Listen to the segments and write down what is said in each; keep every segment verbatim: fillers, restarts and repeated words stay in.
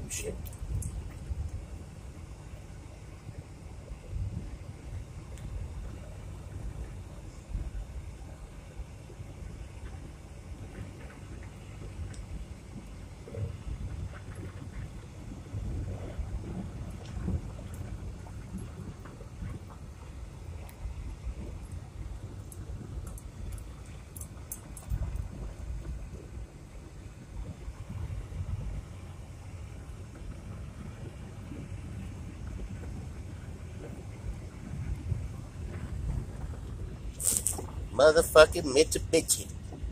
Shit. Motherfucking Mitsubishi.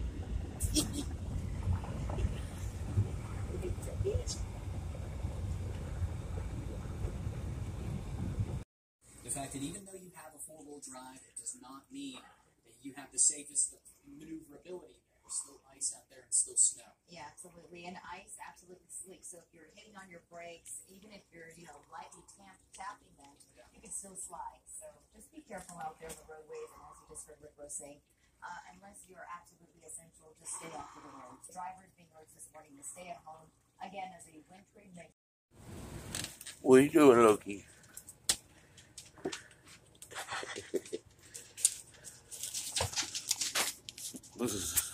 The fact that even though you have a four-wheel drive, it does not mean that you have the safest maneuverability. There's still ice out there and still snow. Yeah, absolutely. And ice absolutely slick. So if you're hitting on your brakes, even if you're, you know, lightly tap, tapping them, yeah. you can still slide. So just be careful out there on the roadways. And as you just heard Rick Rose saying, uh, unless you're absolutely essential, just stay off of the roads. Drivers being urged this morning to stay at home. Again, as a wintry mix. What are you doing, Loki? This is